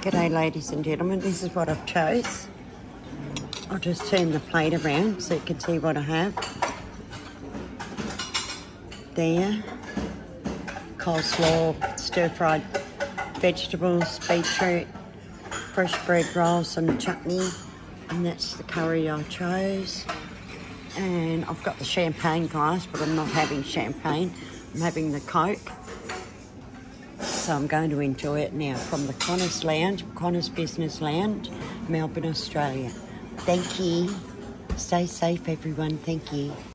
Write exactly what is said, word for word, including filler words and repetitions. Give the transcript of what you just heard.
G'day ladies and gentlemen, this is what I've chose. I'll just turn the plate around so you can see what I have. There, coleslaw, stir-fried vegetables, beetroot, fresh bread rolls and chutney, and that's the curry I chose. And I've got the champagne glass, but I'm not having champagne, I'm having the Coke. So I'm going to enjoy it now from the Connors Lounge, Connors Business Lounge, Melbourne, Australia. Thank you. Stay safe, everyone. Thank you.